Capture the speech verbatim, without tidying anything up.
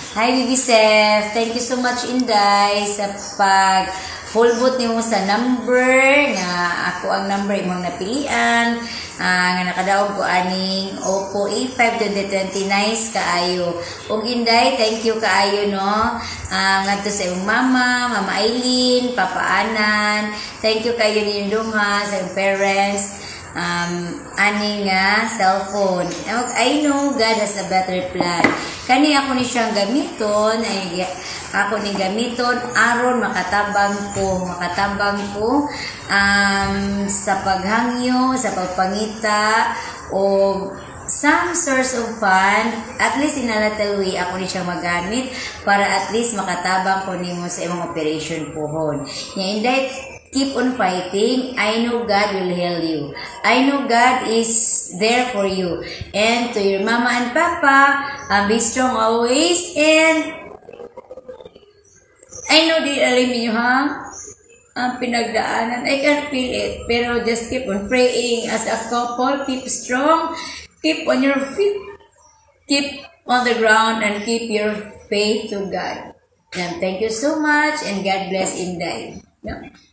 Hi, Bibi Zeph. Thank you so much, Inday, sa pag hulbot nimo sa number nga ako ang number imong napilian uh, nga nakadaog ko aning Oppo A five twenty twenty. Nice kaayo. Ug Inday, thank you kaayo no. Uh, ngadto sa imong mama, Mama Eileen, Papa Anan. Thank you kaayo ninyong duha sa imong parents. Um, ani nga cellphone. I know God has a better plan. Kani ako ni siyang gamiton, ay ako ni gamiton aron makatabang ko, makatabang ko um, sa paghangyo, sa pagpangita o some source of fund. At least in a little way ako ni siyang magamit para at least makatabang ko nimo sa imong operation pohon. Nya inday, keep on fighting. I know God will heal you. I know God is there for you. And to your mama and papa, um, be strong always. And I know di alam niyo ha, ang pinagdaanan. I can feel it. Pero just keep on praying as a couple. Keep strong. Keep on your feet. Keep on the ground and keep your faith to God. And thank you so much. And God bless Inday. Yeah.